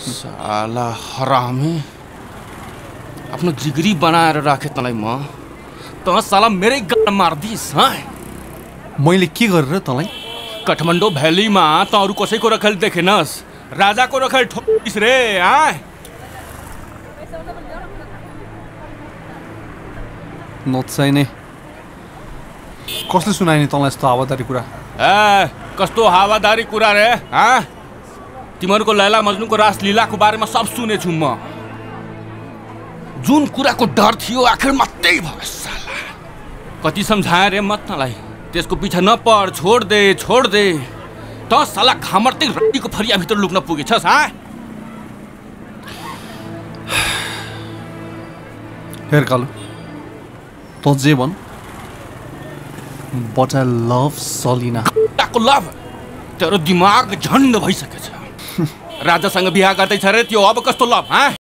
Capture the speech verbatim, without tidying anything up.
साला हरामी आफ्नो जिगरी बनाएर राखे तँलाई म त साला मेरै गाड मार्दिस ह मैले के गरेर तँलाई काठमाडौँ भ्यालीमा त अरू कसैको रखेल देखेनस् राजाको रखेल ठोकिस रे आ नचाहिने कसले सुनायो नि तँलाई यस्तो हावादारी कुरा ए कस्तो हावादारी कुरा रे हा तिमीहरूको लैला मजनुको रासलीलाको बारेमा सब सुनेछु म जुन कुराको डर थियो आखिरमा त्यही भयो साला कति सम्झाए रे मत तँलाई त्यसको पिछा नपर छोड दे छोड दे त साला घामर्दै रड्डीको फरियाभित्र लुक्न पुगेछस् हा हेर कालु त जे भन बट आई लभ सलिना ताको लभ तेरो दिमाग झन्ड भइसकेछ राजासँग बिहा गर्दैछ रे त्यो अब कस्तो लभ हा